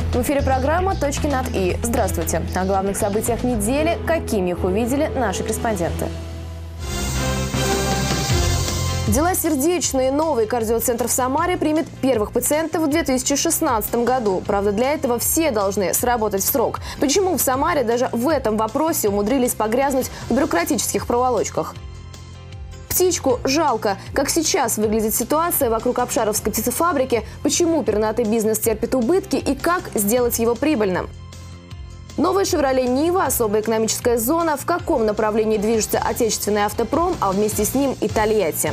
В эфире программа «Точки над И». Здравствуйте. О главных событиях недели, какими их увидели наши корреспонденты. Дела сердечные. Новый кардиоцентр в Самаре примет первых пациентов в 2016 году. Правда, для этого все должны сработать в срок. Почему в Самаре даже в этом вопросе умудрились погрязнуть в бюрократических проволочках? Птичку жалко. Как сейчас выглядит ситуация вокруг Обшаровской птицефабрики, почему пернатый бизнес терпит убытки и как сделать его прибыльным? Новый «Шевроле Нива», особая экономическая зона, в каком направлении движется отечественный автопром, а вместе с ним и Тольятти.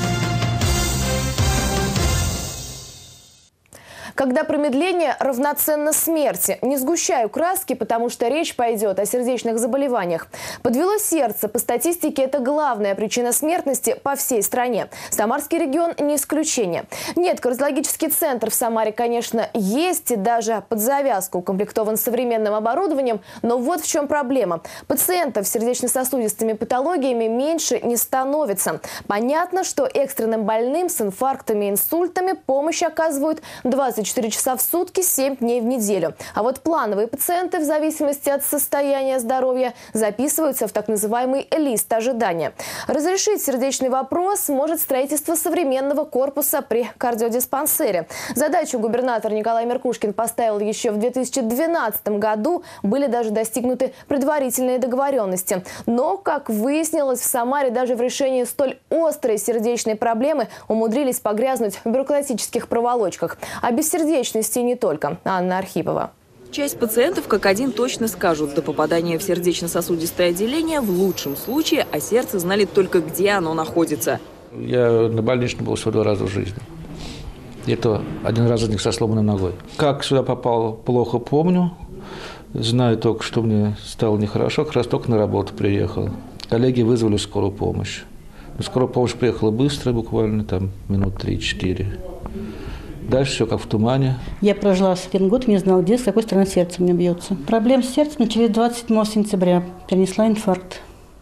Когда промедление равноценно смерти. Не сгущаю краски, потому что речь пойдет о сердечных заболеваниях. Подвело сердце. По статистике, это главная причина смертности по всей стране. Самарский регион не исключение. Нет, кардиологический центр в Самаре, конечно, есть и даже под завязку укомплектован современным оборудованием. Но вот в чем проблема. Пациентов с сердечно-сосудистыми патологиями меньше не становится. Понятно, что экстренным больным с инфарктами и инсультами помощь оказывают 24 часа в сутки, 7 дней в неделю. А вот плановые пациенты в зависимости от состояния здоровья записываются в так называемый лист ожидания. Разрешить сердечный вопрос может строительство современного корпуса при кардиодиспансере. Задачу губернатор Николай Меркушкин поставил еще в 2012 году. Были даже достигнуты предварительные договоренности. Но, как выяснилось, в Самаре даже в решении столь острой сердечной проблемы умудрились погрязнуть в бюрократических проволочках. А без сердечности не только. Анна Архипова. Часть пациентов как один точно скажут, до попадания в сердечно-сосудистое отделение в лучшем случае о сердце знали только, где оно находится. Я на больничном был всего 2 раза в жизни. И то один раз из них со сломанной ногой. Как сюда попал, плохо помню. Знаю только, что мне стало нехорошо, как раз только на работу приехал. Коллеги вызвали скорую помощь. Скорая помощь приехала быстро, буквально там минут 3-4. Дальше все как в тумане. Я прожила 1 год, не знала, где, с какой стороны сердце у меня бьется. Проблемы с сердцем начались 27 сентября. Перенесла инфаркт.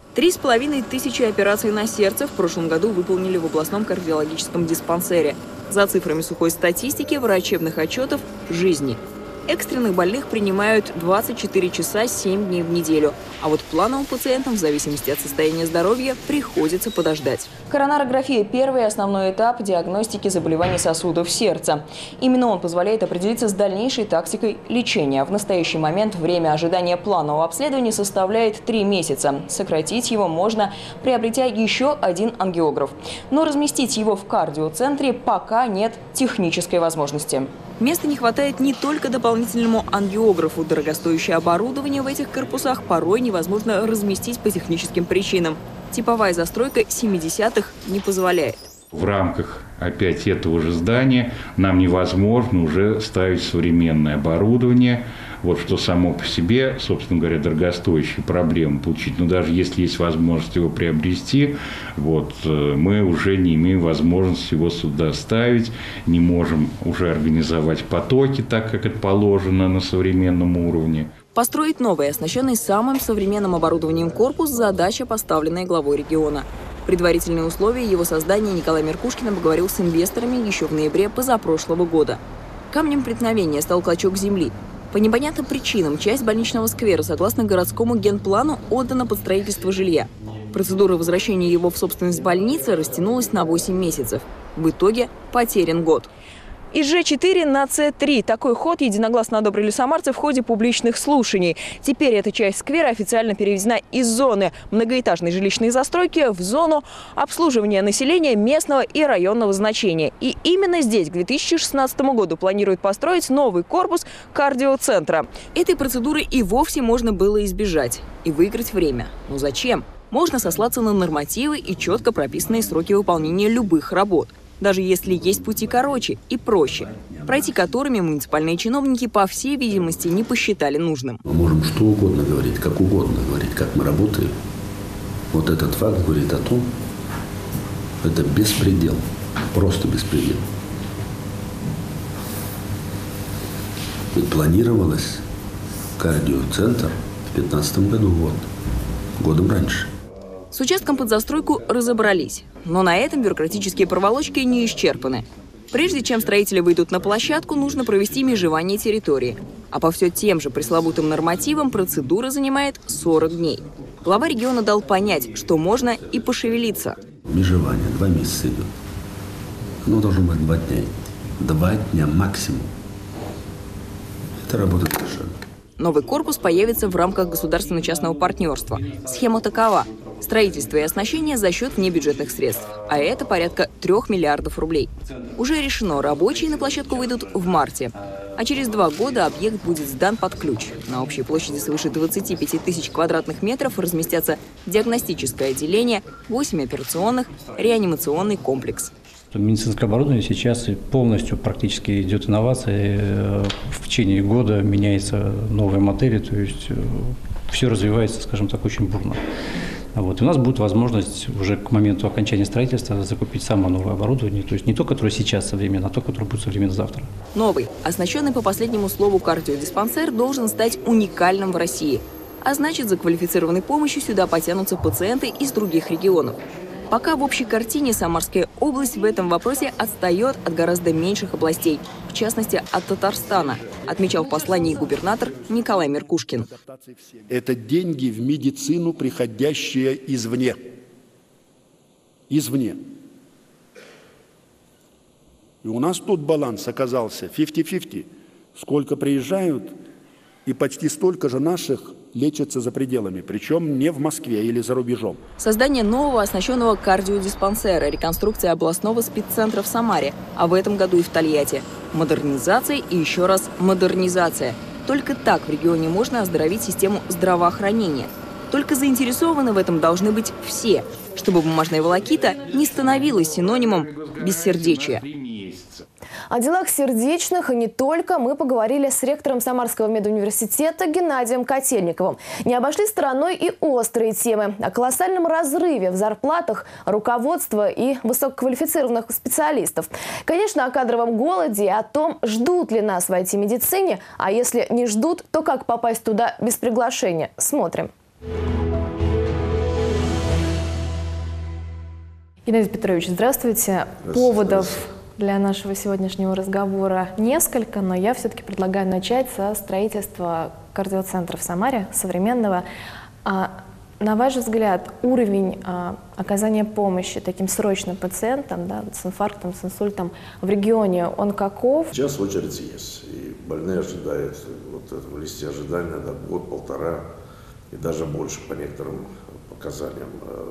3500 операций на сердце в прошлом году выполнили в областном кардиологическом диспансере. За цифрами сухой статистики врачебных отчетов – жизни. Экстренных больных принимают 24 часа 7 дней в неделю. А вот плановым пациентам, в зависимости от состояния здоровья, приходится подождать. Коронарография – первый основной этап диагностики заболеваний сосудов сердца. Именно он позволяет определиться с дальнейшей тактикой лечения. В настоящий момент время ожидания планового обследования составляет 3 месяца. Сократить его можно, приобретя еще 1 ангиограф. Но разместить его в кардиоцентре пока нет технической возможности. Места не хватает не только дополнительному ангиографу. Дорогостоящее оборудование в этих корпусах порой невозможно разместить по техническим причинам. Типовая застройка 70-х не позволяет. В рамках опять этого же здания нам невозможно уже ставить современное оборудование, вот что само по себе, собственно говоря, дорогостоящие проблемы получить. Но даже если есть возможность его приобрести, вот, мы уже не имеем возможности его сюда ставить, не можем уже организовать потоки так, как это положено на современном уровне. Построить новый, оснащенный самым современным оборудованием корпус – задача, поставленная главой региона. Предварительные условия его создания Николай Меркушкин обговорил с инвесторами еще в ноябре позапрошлого года. Камнем преткновения стал клочок земли. По непонятным причинам часть больничного сквера, согласно городскому генплану, отдана под строительство жилья. Процедура возвращения его в собственность больницы растянулась на 8 месяцев. В итоге потерян год. Из Ж4 на С3. Такой ход единогласно одобрили самарцы в ходе публичных слушаний. Теперь эта часть сквера официально переведена из зоны многоэтажной жилищной застройки в зону обслуживания населения местного и районного значения. И именно здесь к 2016 году планируют построить новый корпус кардиоцентра. Этой процедуры и вовсе можно было избежать и выиграть время. Но зачем? Можно сослаться на нормативы и четко прописанные сроки выполнения любых работ. Даже если есть пути короче и проще, пройти которыми муниципальные чиновники, по всей видимости, не посчитали нужным. Мы можем что угодно говорить, как мы работаем. Вот этот факт говорит о том, это беспредел, просто беспредел. Ведь планировалось кардиоцентр в 2015 году, годом раньше. С участком под застройку разобрались. Но на этом бюрократические проволочки не исчерпаны. Прежде чем строители выйдут на площадку, нужно провести межевание территории. А по все тем же пресловутым нормативам процедура занимает 40 дней. Глава региона дал понять, что можно и пошевелиться. Межевание 2 месяца идет. Оно должно быть 2 дня. 2 дня максимум. Это работает совершенно. Новый корпус появится в рамках государственно-частного партнерства. Схема такова. Строительство и оснащение за счет внебюджетных средств. А это порядка 3 миллиардов рублей. Уже решено, рабочие на площадку выйдут в марте. А через 2 года объект будет сдан под ключ. На общей площади свыше 25 тысяч квадратных метров разместятся диагностическое отделение, 8 операционных, реанимационный комплекс. Медицинское оборудование сейчас полностью практически идет инновация. В течение года меняются новые модели, то есть все развивается, скажем так, очень бурно. Вот. И у нас будет возможность уже к моменту окончания строительства закупить самое новое оборудование, то есть не то, которое сейчас современно, а то, которое будет современно завтра. Новый, оснащенный по последнему слову кардиодиспансер, должен стать уникальным в России. А значит, за квалифицированной помощью сюда потянутся пациенты из других регионов. Пока в общей картине Самарская область в этом вопросе отстает от гораздо меньших областей, в частности от Татарстана, отмечал в послании губернатор Николай Меркушкин. Это деньги в медицину, приходящие извне. Извне. И у нас тут баланс оказался 50-50. Сколько приезжают, и почти столько же наших лечатся за пределами, причем не в Москве или за рубежом. Создание нового оснащенного кардиодиспансера, реконструкция областного спеццентра в Самаре, а в этом году и в Тольятти. Модернизация и еще раз модернизация. Только так в регионе можно оздоровить систему здравоохранения. Только заинтересованы в этом должны быть все, чтобы бумажная волокита не становилась синонимом бессердечия. О делах сердечных и не только мы поговорили с ректором Самарского медуниверситета Геннадием Котельниковым. Не обошли стороной и острые темы о колоссальном разрыве в зарплатах руководства и высококвалифицированных специалистов. Конечно, о кадровом голоде и о том, ждут ли нас в IT-медицине, а если не ждут, то как попасть туда без приглашения. Смотрим. Геннадий Петрович, здравствуйте. Поводов для нашего сегодняшнего разговора несколько, но я все-таки предлагаю начать со строительства кардиоцентра в Самаре, современного. На ваш взгляд, уровень оказания помощи таким срочным пациентам, да, с инфарктом, с инсультом в регионе, он каков? Сейчас очередь есть, и больные ожидают, вот это в листе ожидания, да, год-полтора, и даже больше по некоторым показаниям.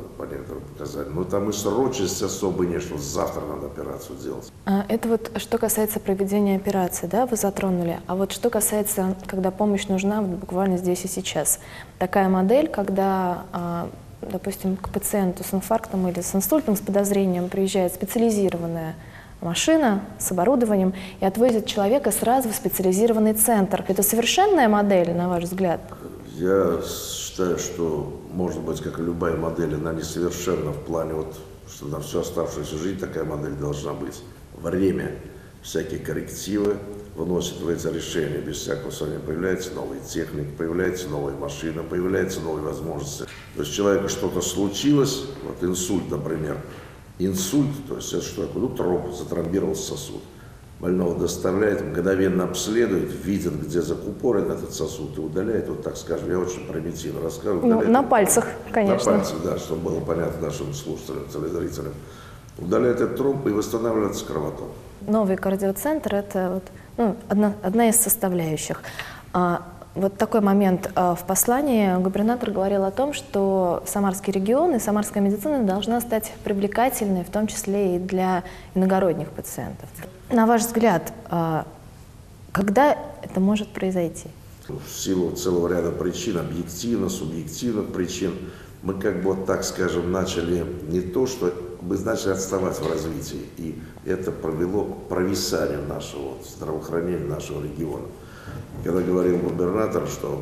Но там и срочности особо нет, что завтра надо операцию делать. Это вот что касается проведения операции, да, вы затронули. А вот что касается, когда помощь нужна буквально здесь и сейчас. Такая модель, когда, допустим, к пациенту с инфарктом или с инсультом, с подозрением приезжает специализированная машина с оборудованием и отвозит человека сразу в специализированный центр. Это совершенная модель, на ваш взгляд? Я считаю, что, может быть, как и любая модель, она несовершенна в плане, вот, что на всю оставшуюся жизнь такая модель должна быть. Время, всякие коррективы вносят в эти решения, без всякого сомнения. Появляется новая техника, появляется новая машина, появляются новые возможности. То есть у человека что-то случилось, вот инсульт, например. Инсульт, то есть это что такое? Ну, тромб, затромбировался сосуд. Больного доставляет, мгновенно обследует, видит, где закупорен этот сосуд и удаляет, вот так скажем, я очень примитивно рассказываю. На пальцах, конечно. На пальцах, да, чтобы было понятно нашим слушателям, телезрителям. Удаляет этот тромб и восстанавливается кровоток. Новый кардиоцентр – это вот, одна из составляющих. Вот такой момент. В послании губернатор говорил о том, что Самарский регион и самарская медицина должна стать привлекательной, в том числе и для иногородних пациентов. На ваш взгляд, когда это может произойти? В силу целого ряда причин, объективно, субъективных причин, мы как бы вот так скажем начали не то, что мы начали отставать в развитии, и это привело к провисанию нашего здравоохранения, нашего региона. Когда говорил губернатор, что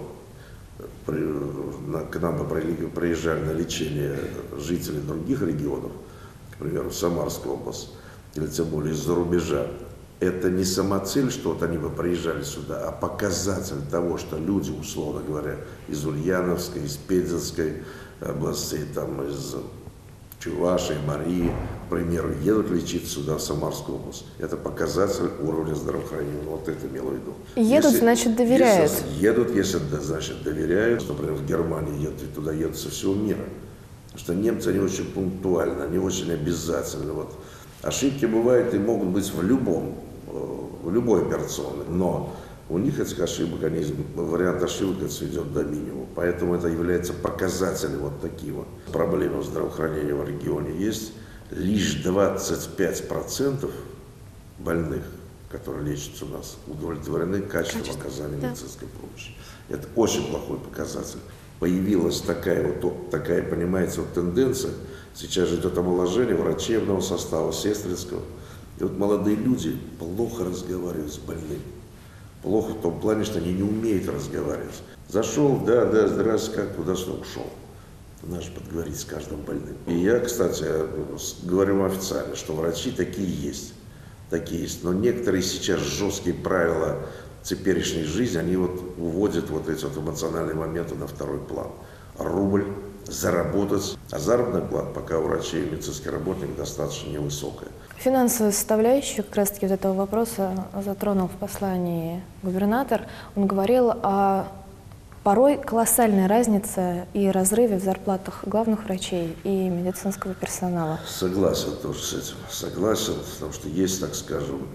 к нам приезжали на лечение жители других регионов, к примеру, в Самарскую область, или тем более из-за рубежа, это не самоцель, что вот они бы приезжали сюда, а показатель того, что люди, условно говоря, из Ульяновской, из Пензенской областей, там, из Чувашии, Марии, примеру, едут лечиться сюда, в Самарскую область. Это показатель уровня здравоохранения. Вот это имело в виду. Едут, значит, доверяют. Если значит, доверяют. Например, в Германии едут, и туда едут со всего мира. Потому что немцы, они очень пунктуальны, они очень обязательны. Вот. Ошибки бывают и могут быть в любой операционной, но у них этих ошибок, вариант ошибок это сведет до минимума. Поэтому это является показателем вот таких вот проблем здравоохранения в регионе. Есть лишь 25% больных, которые лечатся у нас, удовлетворены качеством оказания медицинской помощи. Это очень плохой показатель. Появилась такая, понимаете, тенденция. Сейчас же идет омоложение врачебного состава, сестринского. И вот молодые люди плохо разговаривают с больными. Плохо в том плане, что они не умеют разговаривать. Зашел, да, здравствуйте, как, куда что ушел. Надо же подговорить с каждым больным. И я, кстати, говорю вам официально, что врачи такие есть. Но некоторые сейчас жесткие правила теперешней жизни, они уводят эти эмоциональные моменты на второй план. Рубль, заработать, а заработная плата пока у врачей и медицинских работников достаточно невысокая. Финансовую составляющую как раз-таки этого вопроса затронул в послании губернатор. Он говорил о порой колоссальной разнице и разрыве в зарплатах главных врачей и медицинского персонала. Согласен тоже с этим. Согласен, потому что есть, так скажем,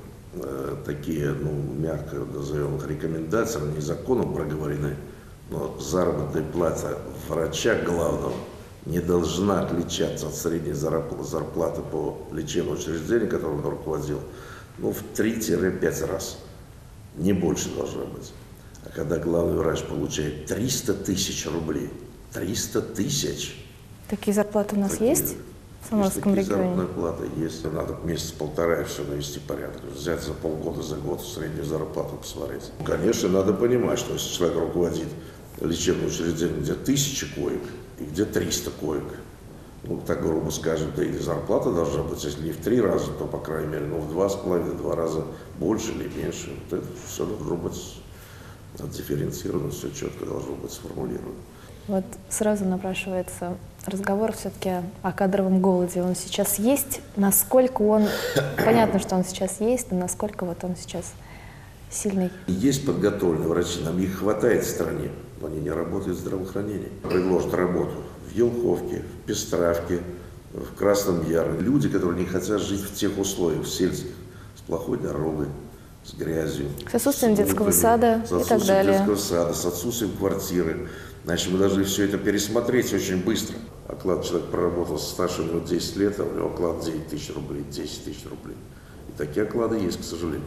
такие, мягко назовем их, рекомендации, они законом проговорены, но заработная плата врача главного не должна отличаться от средней зарплаты по лечебному учреждению, которым он руководил, в 3-5 раз. Не больше должна быть. А когда главный врач получает 300 тысяч рублей, 300 тысяч. Такие зарплаты у нас есть в Самарском регионе? Заработная плата есть. Надо месяц-полтора и все навести порядок. Взять за полгода, за год среднюю зарплату посмотреть. Конечно, надо понимать, что если человек руководит лечебным учреждением, где 1000 коек и где 300 коек, так грубо скажем, да и зарплата должна быть, если не в 3 раза, то, по крайней мере, в 2,5-2 раза больше или меньше. Это все должно быть отдифференцировано, все четко должно быть сформулировано. Сразу напрашивается разговор все-таки о кадровом голоде. Он сейчас есть? Насколько он... Понятно, что он сейчас есть, но насколько он сейчас сильный? Есть подготовленные врачи, нам их хватает в стране, но они не работают в здравоохранении. Предложат работу в Елховке, в Пестравке, в Красном Яре. Люди, которые не хотят жить в тех условиях, в сельских, с плохой дорогой, с грязью. С отсутствием детского сада и так далее. С отсутствием детского сада, с отсутствием квартиры. Значит, мы должны все это пересмотреть очень быстро. Оклад человек проработал со стажем, у него 10 лет, а у него оклад 9 тысяч рублей, 10 тысяч рублей. И такие оклады есть, к сожалению.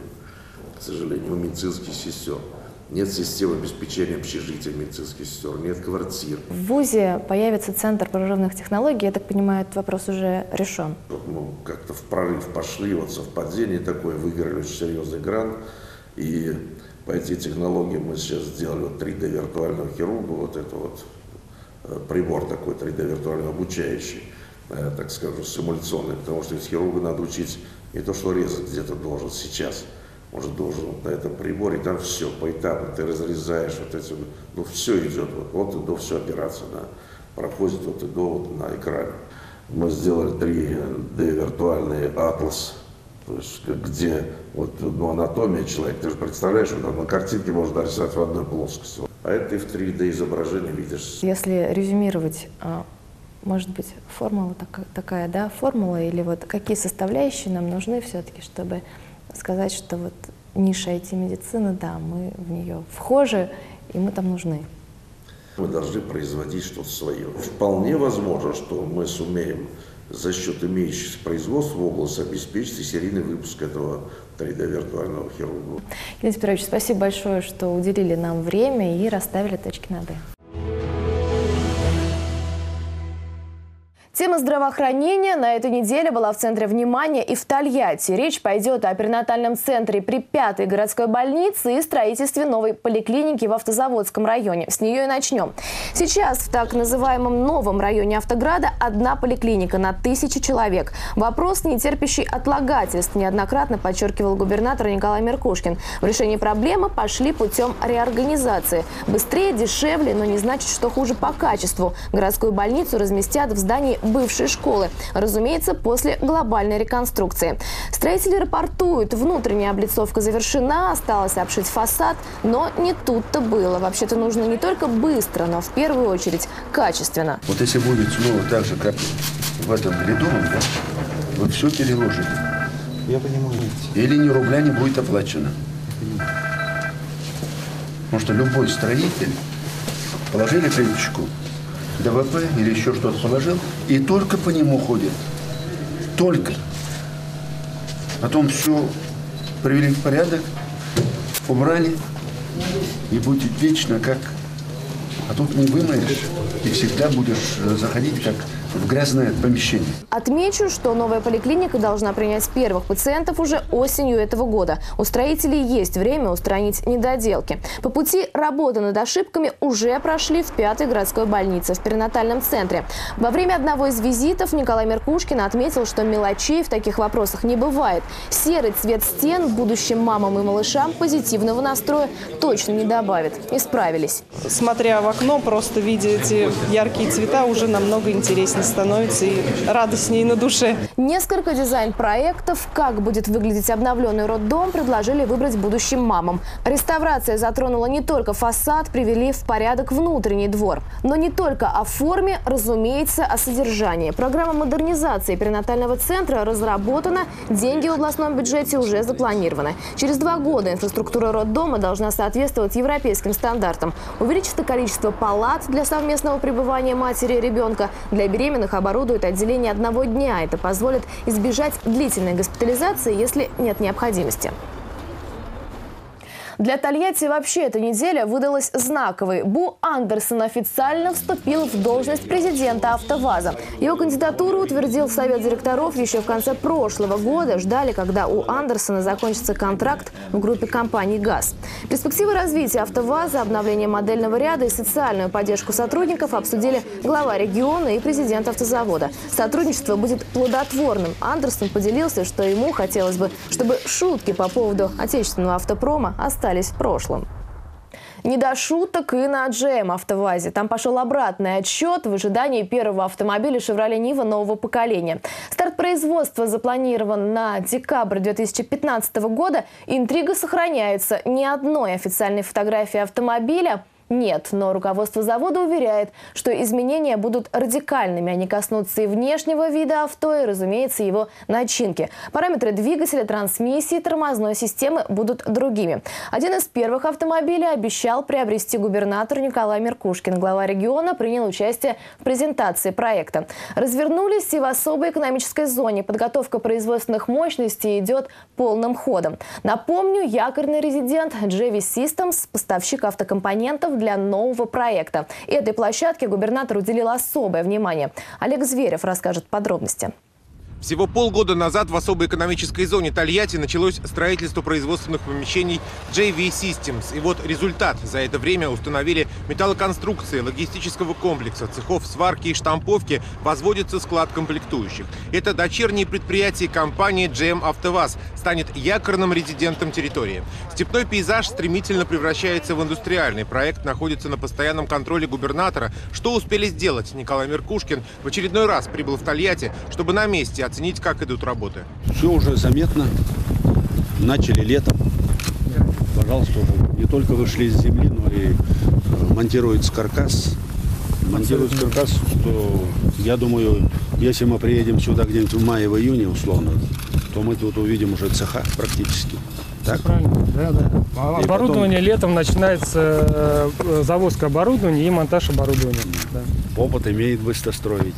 К сожалению, у медицинских сестер. Нет системы обеспечения общежития медицинских сестер, нет квартир. В ВУЗе появится центр прорывных технологий. Я так понимаю, этот вопрос уже решен. Мы как-то в прорыв пошли, совпадение такое, выиграли очень серьезный грант. И по этим технологиям мы сейчас сделали 3D виртуального хирурга, прибор такой 3D виртуально обучающий, так скажем, симуляционный, потому что хирурга надо учить не то, что резать где-то должен сейчас, может, должен на этом приборе, там все поэтапно, ты разрезаешь все идет, и до все операция проходит и до на экране. Мы сделали 3D виртуальный атлас, то есть где анатомия человека, ты же представляешь, на картинке можно нарисовать в одной плоскости. А это ты в 3D изображении видишь. Если резюмировать, может быть, формула такая, да, формула или какие составляющие нам нужны все-таки, чтобы сказать, что ниша IT-медицины, да, мы в нее вхожи, и мы там нужны. Мы должны производить что-то свое. Вполне возможно, что мы сумеем за счет имеющихся производств в области обеспечить серийный выпуск этого 3D виртуального хирурга. Геннадий Петрович, спасибо большое, что уделили нам время и расставили точки над «и». Тема здравоохранения на этой неделе была в центре внимания и в Тольятти. Речь пойдет о перинатальном центре при 5-й городской больнице и строительстве новой поликлиники в Автозаводском районе. С нее и начнем. Сейчас в так называемом новом районе Автограда одна поликлиника на 1000 человек. Вопрос, не терпящий отлагательств, неоднократно подчеркивал губернатор Николай Меркушкин. В решении проблемы пошли путем реорганизации. Быстрее, дешевле, но не значит, что хуже по качеству. Городскую больницу разместят в здании бывшей школы. Разумеется, после глобальной реконструкции. Строители рапортуют, внутренняя облицовка завершена, осталось обшить фасад, но не тут-то было. Вообще-то нужно не только быстро, но в первую очередь качественно. Вот если будет снова так же, как в этом Ледовом, да, вы все переложите. Я понимаю. Или ни рубля не будет оплачено. Потому что любой строитель положили плиточку, ДВП или еще что-то положил, и только по нему ходит. Только. Потом все привели в порядок, убрали, и будет вечно как... А тут не вымоешь, и всегда будешь заходить как в грязное помещение. Отмечу, что новая поликлиника должна принять первых пациентов уже осенью этого года. У строителей есть время устранить недоделки. По пути работы над ошибками уже прошли в 5-й городской больнице в перинатальном центре. Во время одного из визитов Николай Меркушкин отметил, что мелочей в таких вопросах не бывает. Серый цвет стен будущим мамам и малышам позитивного настроя точно не добавит. И справились. Смотря в окно, просто видя эти яркие цвета, уже намного интереснее становится и радостнее на душе. Несколько дизайн-проектов, как будет выглядеть обновленный роддом, предложили выбрать будущим мамам. Реставрация затронула не только фасад, привели в порядок внутренний двор. Но не только о форме, разумеется, о содержании. Программа модернизации перинатального центра разработана, деньги в областном бюджете уже запланированы. Через 2 года инфраструктура роддома должна соответствовать европейским стандартам. Увеличится количество палат для совместного пребывания матери и ребенка. Для беременных оборудуют отделение 1 дня. Это позволит избежать длительной госпитализации, если нет необходимости. Для Тольятти вообще эта неделя выдалась знаковой. Бу Андерсон официально вступил в должность президента АвтоВАЗа. Его кандидатуру утвердил совет директоров еще в конце прошлого года. Ждали, когда у Андерсона закончится контракт в группе компаний «ГАЗ». Перспективы развития АвтоВАЗа, обновление модельного ряда и социальную поддержку сотрудников обсудили глава региона и президент автозавода. Сотрудничество будет плодотворным. Андерсон поделился, что ему хотелось бы, чтобы шутки по поводу отечественного автопрома остались в прошлом. Не до шуток и на GM АвтоВАЗе. Там пошел обратный отсчет в ожидании первого автомобиля Chevrolet Niva нового поколения. Старт производства запланирован на декабрь 2015 года. Интрига сохраняется. Ни одной официальной фотографии автомобиля нет, но руководство завода уверяет, что изменения будут радикальными. Они коснутся и внешнего вида авто, и, разумеется, его начинки. Параметры двигателя, трансмиссии, тормозной системы будут другими. Один из первых автомобилей обещал приобрести губернатор Николай Меркушкин. Глава региона принял участие в презентации проекта. Развернулись и в особой экономической зоне. Подготовка производственных мощностей идет полным ходом. Напомню, якорный резидент JV Systems, поставщик автокомпонентов для нового проекта. И этой площадке губернатор уделил особое внимание. Олег Зверев расскажет подробности. Всего полгода назад в особой экономической зоне Тольятти началось строительство производственных помещений JV Systems. И вот результат. За это время установили металлоконструкции логистического комплекса, цехов сварки и штамповки, возводится склад комплектующих. Это дочернее предприятие компании GM АвтоВАЗ станет якорным резидентом территории. Степной пейзаж стремительно превращается в индустриальный. Проект находится на постоянном контроле губернатора. Что успели сделать? Николай Меркушкин в очередной раз прибыл в Тольятти, чтобы на месте оценить, как идут работы. Все уже заметно. Начали летом. Пожалуйста, не только вышли из земли, но и монтируется каркас. Монтируется каркас, что, я думаю, если мы приедем сюда где-нибудь в мае, в июне, условно, то мы тут увидим уже цеха практически. Так? Правильно, да. Оборудование потом... летом начинается завозка оборудования и монтаж оборудования. Да. Опыт имеет быстро строить.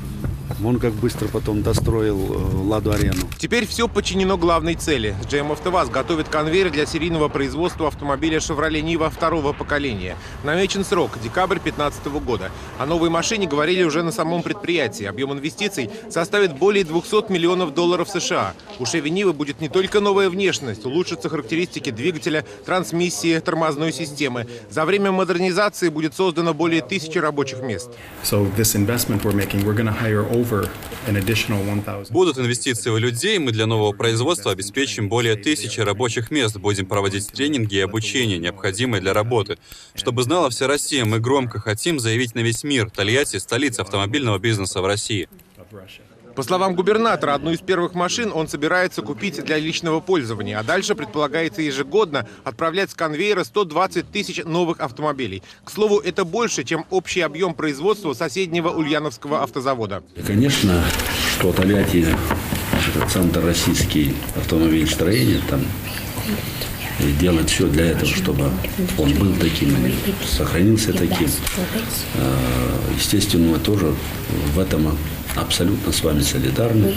Он как быстро потом достроил Ладу-арену. Теперь все подчинено главной цели. GM АвтоВАЗ готовит конвейер для серийного производства автомобиля Chevrolet Niva второго поколения. Намечен срок – декабрь 2015 года. О новой машине говорили уже на самом предприятии. Объем инвестиций составит более $200 миллионов США. У Chevy Niva будет не только новая внешность, улучшатся характеристики двигателя, трансмиссии, тормозной системы. За время модернизации будет создано более 1000 рабочих мест. Будут инвестиции в людей, мы для нового производства обеспечим более 1000 рабочих мест, будем проводить тренинги и обучение, необходимое для работы. Чтобы знала вся Россия, мы громко хотим заявить на весь мир: Тольятти – столица автомобильного бизнеса в России. По словам губернатора, одну из первых машин он собирается купить для личного пользования, а дальше предполагается ежегодно отправлять с конвейера 120 тысяч новых автомобилей. К слову, это больше, чем общий объем производства соседнего Ульяновского автозавода. И, конечно, что Тольятти – это центр российский автомобильстроения, там и делать все для этого, чтобы он был таким, сохранился таким. Естественно, мы тоже в этом абсолютно с вами солидарны.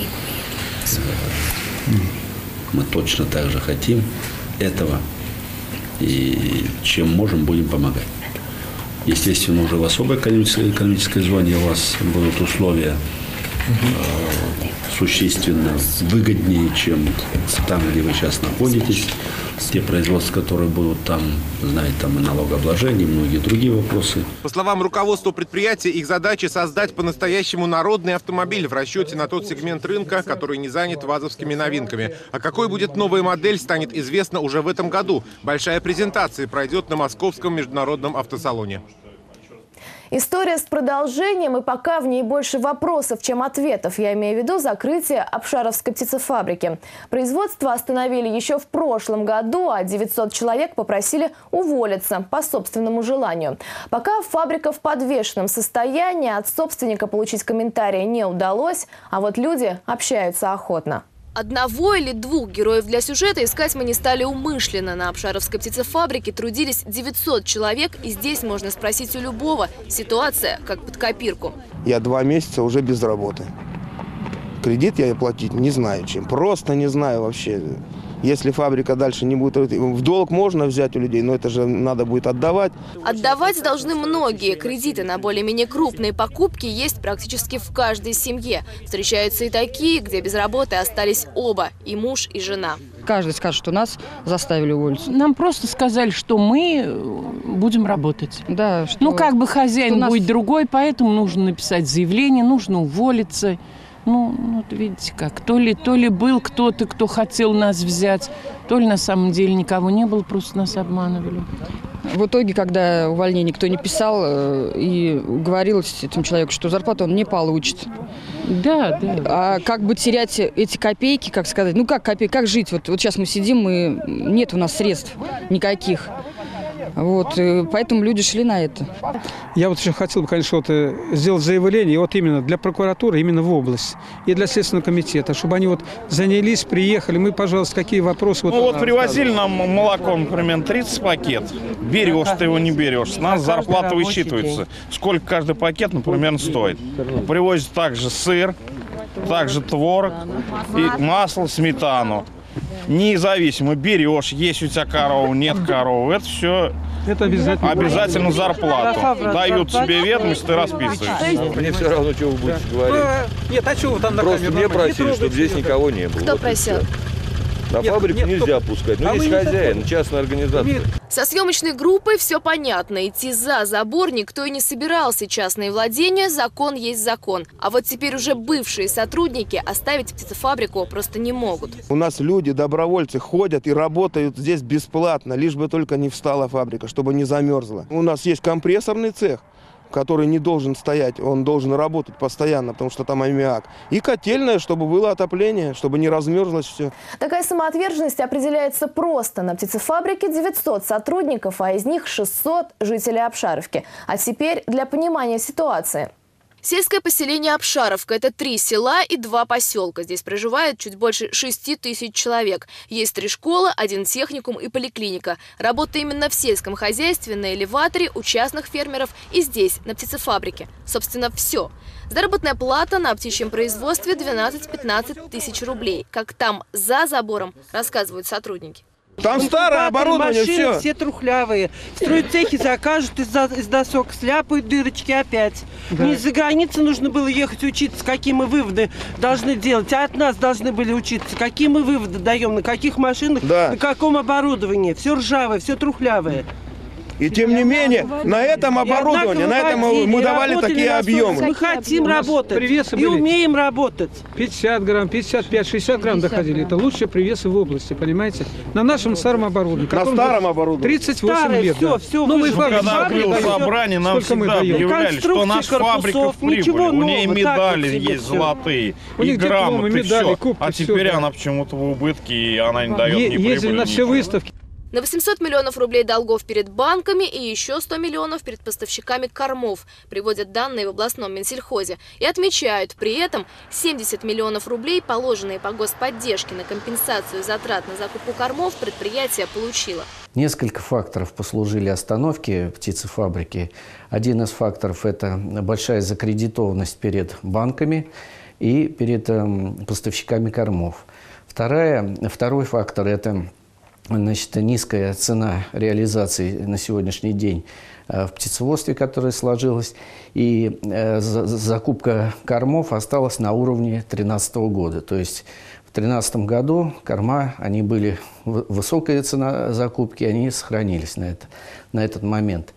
Мы точно так же хотим этого. И чем можем, будем помогать. Естественно, уже в особой экономической зоне у вас будут условия существенно выгоднее, чем там, где вы сейчас находитесь. Те производства, которые будут там, знаете, там и налогообложение, и многие другие вопросы. По словам руководства предприятия, их задача создать по-настоящему народный автомобиль в расчете на тот сегмент рынка, который не занят вазовскими новинками. А какой будет новая модель, станет известно уже в этом году. Большая презентация пройдет на Московском международном автосалоне. История с продолжением, и пока в ней больше вопросов, чем ответов. Я имею в виду закрытие Апшаровской птицефабрики. Производство остановили еще в прошлом году, а 900 человек попросили уволиться по собственному желанию. Пока фабрика в подвешенном состоянии, от собственника получить комментарии не удалось, а вот люди общаются охотно. Одного или двух героев для сюжета искать мы не стали умышленно. На Апшаровской птицефабрике трудились 900 человек, и здесь можно спросить у любого. Ситуация как под копирку. Я 2 месяца уже без работы. Кредит я платить не знаю чем. Просто не знаю вообще. Если фабрика дальше не будет... В долг можно взять у людей, но это же надо будет отдавать. Отдавать должны многие. Кредиты на более-менее крупные покупки есть практически в каждой семье. Встречаются и такие, где без работы остались оба, и муж, и жена. Каждый скажет, что нас заставили уволиться. Нам просто сказали, что мы будем работать. Да, что, ну, как бы хозяин будет другой, поэтому нужно написать заявление, нужно уволиться. Ну, вот видите как, то ли был кто-то, кто хотел нас взять, то ли на самом деле никого не было, просто нас обманывали. В итоге, когда увольнение никто не писал, и говорилось этому человеку, что зарплату он не получит. Да. А как бы терять эти копейки, как сказать, ну как копейки, как жить? Вот сейчас мы сидим, нет у нас средств никаких. Вот, поэтому люди шли на это. Я вот еще хотел бы, конечно, сделать заявление вот именно для прокуратуры, именно в область, и для Следственного комитета, чтобы они вот занялись, приехали. Мы, пожалуйста, какие вопросы... Ну вот привозили нам молоко, например, 30 пакет. Берешь ты его, не берешь. С нас зарплата высчитывается. Сколько каждый пакет, например, стоит. Привозят также сыр, также творог, и масло, сметану. Независимо, берешь, есть у тебя корова, нет коровы, это все обязательно зарплату. Дают тебе ведомость, ты расписываешься. Мне все равно, что вы будете говорить. Нет, а что вы там на Просто мне просили, чтобы здесь никого не было. Кто просил? На фабрику нельзя пускать. Ну, есть хозяин, частная организация. Со съемочной группой все понятно. Идти за забор никто и не собирался. Частные владения – закон есть закон. А вот теперь уже бывшие сотрудники оставить птицефабрику просто не могут. У нас люди, добровольцы, ходят и работают здесь бесплатно, лишь бы только не встала фабрика, чтобы не замерзла. У нас есть компрессорный цех, который не должен стоять, он должен работать постоянно, потому что там аммиак. И котельная, чтобы было отопление, чтобы не размерзлось все. Такая самоотверженность определяется просто. На птицефабрике 900 сотрудников, а из них 600 жителей Апшаровки. А теперь для понимания ситуации. Сельское поселение Апшаровка – это 3 села и 2 поселка. Здесь проживает чуть больше 6000 человек. Есть 3 школы, 1 техникум и поликлиника. Работа именно в сельском хозяйстве, на элеваторе, у частных фермеров и здесь, на птицефабрике. Собственно, все. Заработная плата на птичьем производстве 12-15 тысяч рублей. Как там за забором, рассказывают сотрудники. Там старое оборудование, машины все трухлявые. Стройцехи закажут из досок, сляпают дырочки опять. Да. Не из-за границы нужно было ехать учиться, какие мы выводы должны делать. А от нас должны были учиться, какие мы выводы даем, на каких машинах, на каком оборудовании. Все ржавое, все трухлявое. И тем не менее, на этом оборудовании, на этом мы давали такие объемы. Мы хотим работать и умеем работать. 50 грамм, 55, 60 грамм доходили. Это лучшие привесы в области, понимаете? На нашем старом оборудовании. На старом оборудовании. 38 лет. Все, новые когда было собрание, нам всегда объявляли, что наша фабрика в прибыли. У нее медали есть золотые, и грамоты, все. А теперь она почему-то в убытке, и она не дает ни прибыли. Ездили на все выставки. На 800 миллионов рублей долгов перед банками и еще 100 миллионов перед поставщиками кормов, приводят данные в областном Минсельхозе. И отмечают, при этом 70 миллионов рублей, положенные по господдержке на компенсацию затрат на закупку кормов, предприятие получило. Несколько факторов послужили остановке птицефабрики. Один из факторов – это большая закредитованность перед банками и перед поставщиками кормов. Второй фактор – это низкая цена реализации на сегодняшний день в птицеводстве, которая сложилась, и закупка кормов осталась на уровне 2013 года. То есть в 2013 году корма, они были высокая цена закупки, они сохранились на этот момент.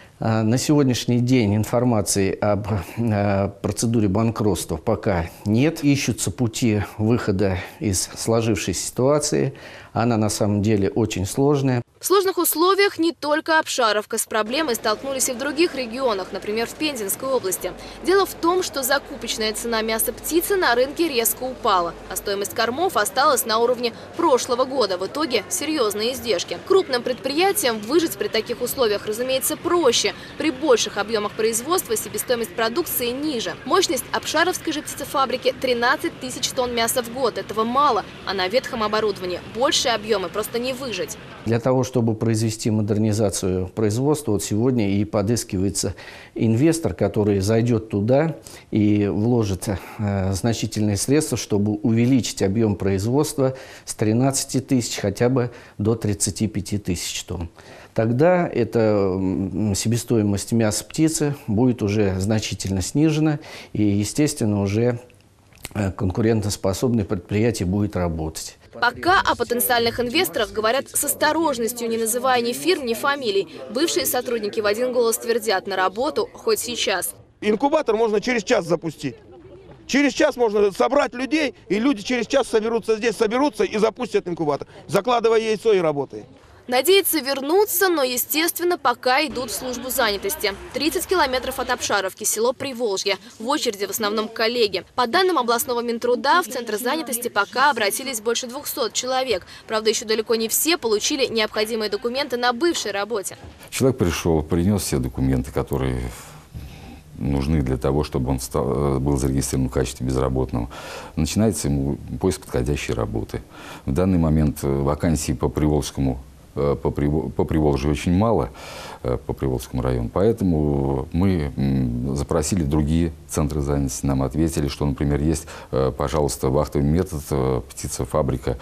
На сегодняшний день информации об процедуре банкротства пока нет. Ищутся пути выхода из сложившейся ситуации. Она на самом деле очень сложная. В сложных условиях не только Обшаровка. С проблемой столкнулись и в других регионах, например, в Пензенской области. Дело в том, что закупочная цена мяса птицы на рынке резко упала, а стоимость кормов осталась на уровне прошлого года. В итоге серьезные издержки. Крупным предприятиям выжить при таких условиях, разумеется, проще. При больших объемах производства себестоимость продукции ниже. Мощность Обшаровской же птицефабрики – 13 тысяч тонн мяса в год. Этого мало, а на ветхом оборудовании большие объемы просто не выжить. Для того, чтобы произвести модернизацию производства, вот сегодня и подыскивается инвестор, который зайдет туда и вложит значительные средства, чтобы увеличить объем производства с 13 тысяч хотя бы до 35 тысяч тонн. Тогда эта себестоимость мяса птицы будет уже значительно снижена, и, естественно, уже конкурентоспособное предприятие будет работать. Пока о потенциальных инвесторах говорят с осторожностью, не называя ни фирм, ни фамилий. Бывшие сотрудники в один голос твердят: на работу хоть сейчас. Инкубатор можно через час запустить. Через час можно собрать людей, и люди через час соберутся и запустят инкубатор, закладывая яйцо и работая. Надеются вернуться, но, естественно, пока идут в службу занятости. 30 километров от Обшаровки, село Приволжье. В очереди в основном коллеги. По данным областного Минтруда, в центр занятости пока обратились больше 200 человек. Правда, еще далеко не все получили необходимые документы на бывшей работе. Человек пришел, принес все документы, которые нужны для того, чтобы он был зарегистрирован в качестве безработного. Начинается ему поиск подходящей работы. В данный момент вакансий по Приволжью очень мало, по Приволжскому району. Поэтому мы запросили другие центры занятости. Нам ответили, что, например, есть, пожалуйста, вахтовый метод, птицефабрика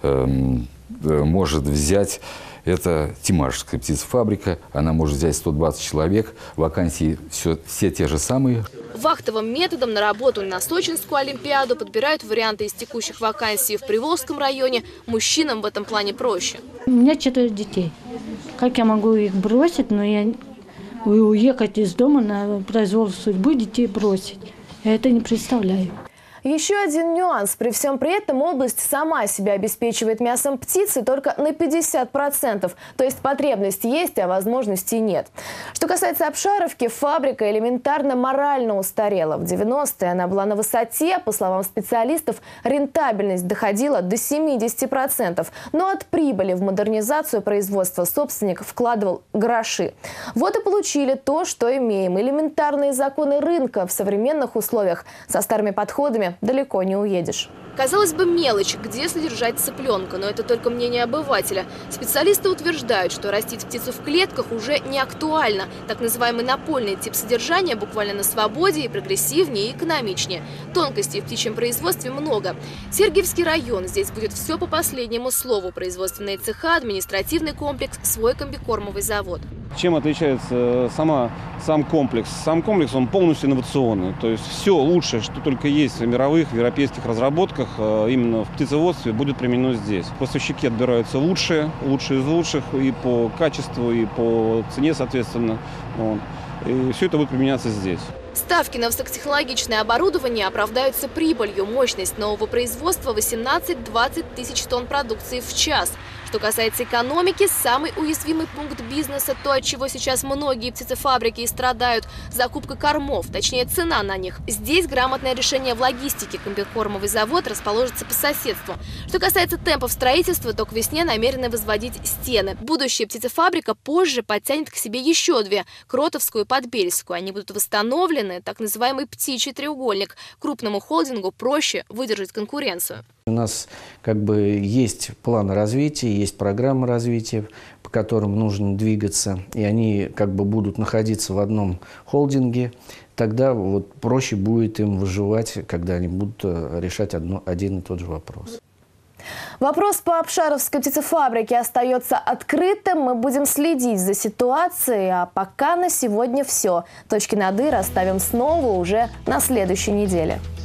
может взять. Это Тимашевская птицефабрика. Она может взять 120 человек. Вакансии все те же самые. Вахтовым методом на работу на Сочинскую олимпиаду подбирают варианты из текущих вакансий в Приволжском районе. Мужчинам в этом плане проще. У меня 4 детей. Как я могу их бросить, но я уехать из дома на произвол судьбы, детей бросить? Я это не представляю. Еще один нюанс. При всем при этом область сама себя обеспечивает мясом птицы только на 50%. То есть потребность есть, а возможностей нет. Что касается Обшаровки, фабрика элементарно морально устарела. В 90-е она была на высоте. По словам специалистов, рентабельность доходила до 70%. Но от прибыли в модернизацию производства собственник вкладывал гроши. Вот и получили то, что имеем. Элементарные законы рынка в современных условиях. Со старыми подходами далеко не уедешь. Казалось бы, мелочь, где содержать цыпленка, но это только мнение обывателя. Специалисты утверждают, что растить птицу в клетках уже не актуально. Так называемый напольный тип содержания буквально на свободе и прогрессивнее, и экономичнее. Тонкостей в птичьем производстве много. Сергиевский район. Здесь будет все по последнему слову. Производственные цеха, административный комплекс, свой комбикормовый завод. Чем отличается сам комплекс? Сам комплекс, он полностью инновационный. То есть все лучшее, что только есть в мировых, в европейских разработках, именно в птицеводстве, будет применено здесь. Поставщики отбираются лучшие из лучших и по качеству, и по цене, соответственно. И все это будет применяться здесь. Ставки на высокотехнологичное оборудование оправдаются прибылью. Мощность нового производства – 18-20 тысяч тонн продукции в час. Что касается экономики, самый уязвимый пункт бизнеса, то, от чего сейчас многие птицефабрики и страдают – закупка кормов, точнее цена на них. Здесь грамотное решение в логистике. Комбикормовый завод расположится по соседству. Что касается темпов строительства, то к весне намерены возводить стены. Будущая птицефабрика позже подтянет к себе еще две – Кротовскую и Подбельскую. Они будут восстановлены, так называемый птичий треугольник. Крупному холдингу проще выдержать конкуренцию. У нас есть план развития, есть программа развития, по которым нужно двигаться, и они будут находиться в одном холдинге. Тогда проще будет им выживать, когда они будут решать один и тот же вопрос. Вопрос по Апшаровской птицефабрике остается открытым. Мы будем следить за ситуацией. А пока на сегодня все. Точки над «и» расставим снова уже на следующей неделе.